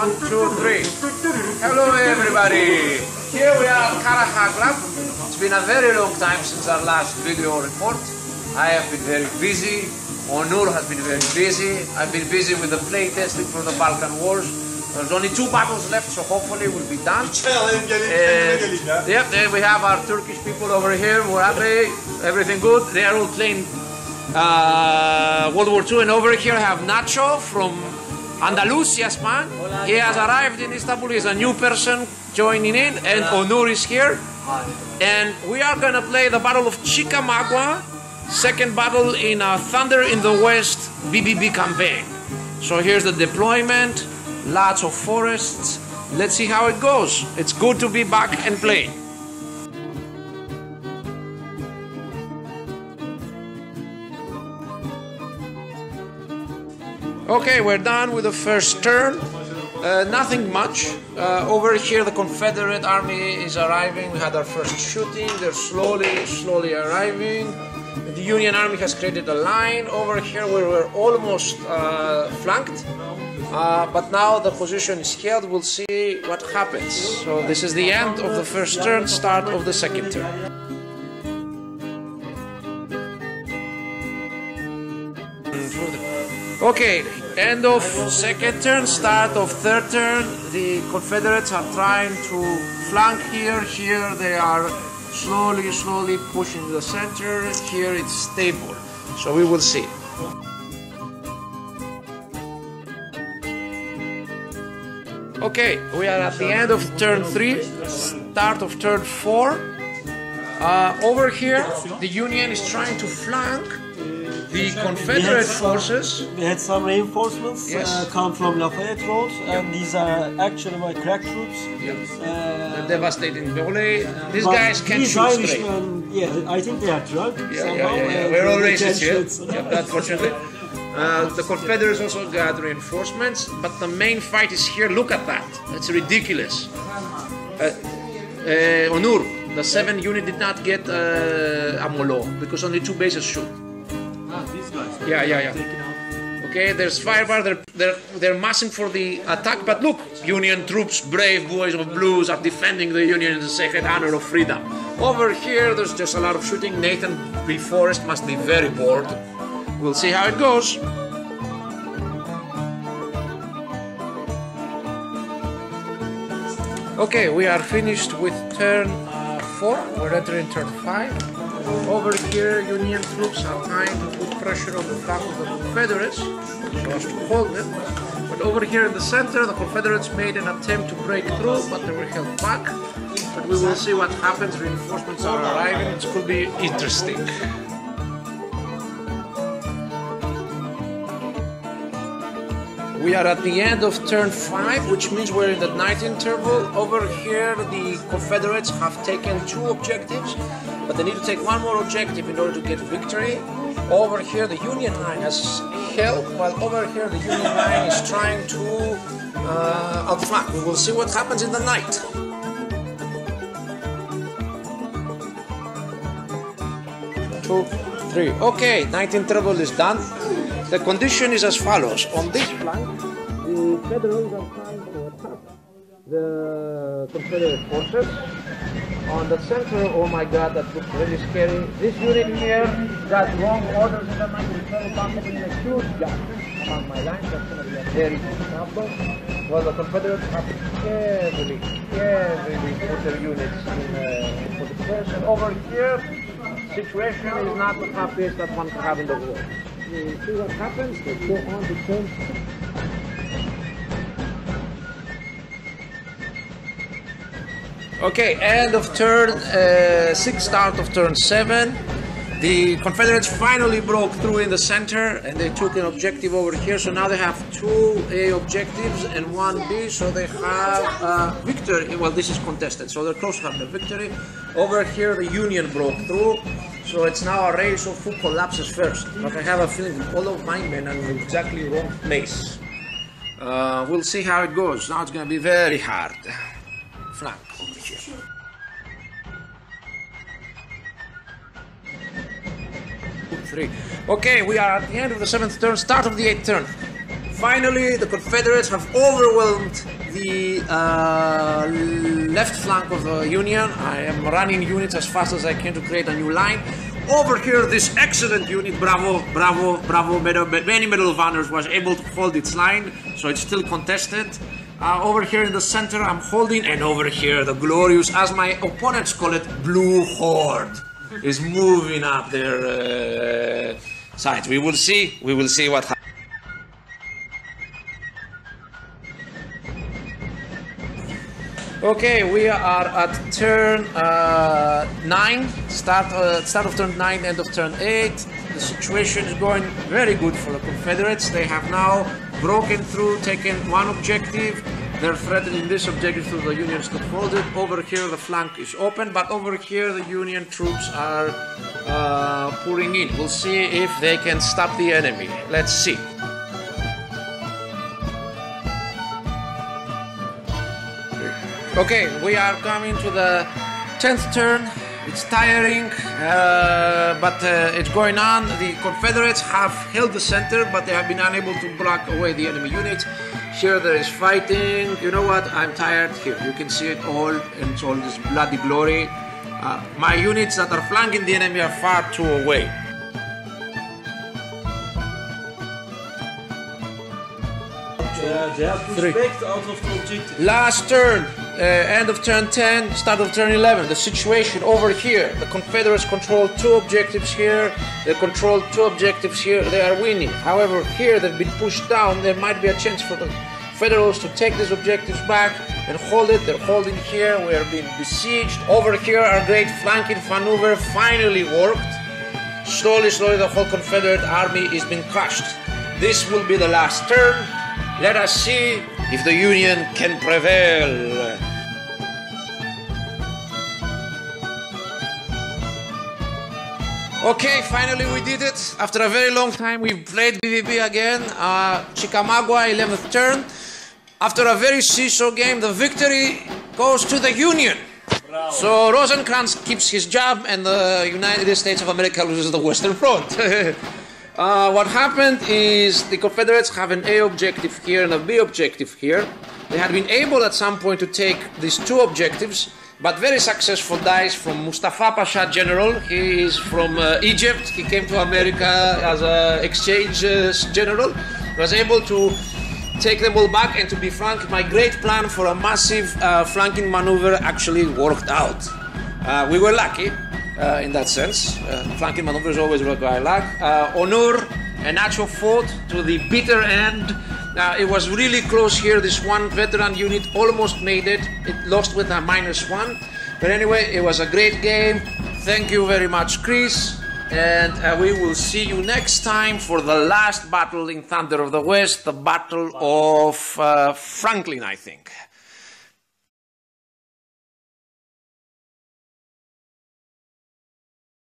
1, 2, 3. Hello everybody. Here we are at Karahagla. It's been a very long time since our last video report. I have been very busy. Onur has been very busy. I've been busy with the play testing for the Balkan Wars. There's only 2 battles left, so hopefully we'll be done. Yep, then we have our Turkish people over here. We're happy, everything good. They are all playing World War II, and over here I have Nacho from Andalusia, Spain. He has arrived in Istanbul. He's a new person joining in, and Onur is here. And we are gonna play the Battle of Chickamauga, second battle in Thunder in the West BBB campaign. So here's the deployment. Lots of forests. Let's see how it goes. It's good to be back and play. Okay, we're done with the first turn. Nothing much. Over here the Confederate army is arriving. We had our first shooting. They're slowly arriving. The Union army has created a line. Over here we were almost flanked. But now the position is held. We'll see what happens. So this is the end of the first turn, start of the second turn. Okay, end of second turn, start of third turn. The Confederates are trying to flank here. Here they are slowly pushing the center. Here it's stable. So we will see. Okay, we are at the end of turn 3, start of turn 4. Over here, the Union is trying to flank the Confederate forces. We had some reinforcements come from Lafayette Road, and these are actually my crack troops. They're devastating volley. These guys can't shoot straight. I think they are drunk somehow. We're all racist here, unfortunately. The Confederates also got reinforcements, but the main fight is here. Look at that. It's ridiculous. Onur, the 7th unit did not get a molo because only 2 bases shoot. These guys. Yeah. Okay, there's firepower. They're massing for the attack, but look, Union troops, brave boys of blues, are defending the Union in the sacred honor of freedom. Over here, there's just a lot of shooting. Nathan B. Forrest must be very bored. We'll see how it goes. Okay, we are finished with turn 4. We're entering turn 5. Over here, Union troops are trying to put pressure on the flank of the Confederates so as to hold them. But over here in the center, the Confederates made an attempt to break through, but they were held back. But we will see what happens. Reinforcements are arriving. It could be interesting. We are at the end of turn 5, which means we're in the night interval. Over here, the Confederates have taken 2 objectives, but they need to take 1 more objective in order to get victory. Over here, the Union line has held, while over here, the Union line is trying to outflank. We will see what happens in the night. Two, 3. Okay, night interval is done. The condition is as follows. On this flank, the Federals are trying to attack the Confederate forces. On the center, oh my god, that looks really scary. This unit here got wrong orders in the night interval, possibly in a huge gap along my line. That's going to be a very big problem. Well, the Confederates have heavily put their units in for the first. And over here, situation is not the happiest that one can have in the war. You see what happens? Let's go on to turn 6. Okay, end of turn 6, start of turn 7. The Confederates finally broke through in the center and they took an objective over here. So now they have 2 A objectives and 1 B. So they have victory. Well, this is contested, so they're close to having a victory. Over here, the Union broke through. So it's now a race of who collapses first. But I have a feeling that all of my men are in exactly wrong place. We'll see how it goes. Now it's going to be very hard. Flank over here. Three. Okay, we are at the end of the 7th turn, start of the 8th turn. Finally, the Confederates have overwhelmed the left flank of the Union. I am running units as fast as I can to create a new line. Over here, this excellent unit, bravo, many Medal of Honors, was able to hold its line, so it's still contested. Over here in the center, I'm holding, and over here, the glorious, as my opponents call it, Blue Horde is moving up their sides. We will see what happens. Okay, we are at turn 9, start of turn 9, end of turn 8. The situation is going very good for the Confederates. They have now broken through, taken one objective. They're threatening this objective to the Unions to hold it. Over here the flank is open, but over here the Union troops are pouring in. We'll see if they can stop the enemy. Let's see. Okay, we are coming to the 10th turn. It's tiring, but it's going on. The Confederates have held the center, but they have been unable to block away the enemy units. Here there is fighting. You know what? I'm tired. Here, you can see it all, and it's all this bloody glory. My units that are flanking the enemy are far too away. They have pushed back out of the objective. Last turn, end of turn 10, start of turn 11. The situation over here, the Confederates control 2 objectives here, they control 2 objectives here, they are winning. However, here they've been pushed down, there might be a chance for the Federals to take these objectives back and hold it. They're holding here, we are being besieged. Over here, our great flanking maneuver finally worked. Slowly, the whole Confederate army is being crushed. This will be the last turn. Let us see if the Union can prevail. Okay, finally we did it. After a very long time, we've played BVB again. Chickamauga, 11th turn. After a very seesaw game, the victory goes to the Union. Bravo. So Rosencrantz keeps his job, and the United States of America loses the Western Front. What happened is the Confederates have an A objective here and a B objective here. They had been able at some point to take these 2 objectives, but very successful dice from Mustafa Pasha General. He is from Egypt. He came to America as an exchange general. He was able to take them all back, and to be frank, my great plan for a massive flanking maneuver actually worked out. We were lucky. In that sense, flanking maneuvers always require luck. Honor and Nacho fought to the bitter end. It was really close here. This one veteran unit almost made it. It lost with a -1. But anyway, it was a great game. Thank you very much, Chris. And we will see you next time for the last battle in Thunder of the West, the Battle of Franklin, I think.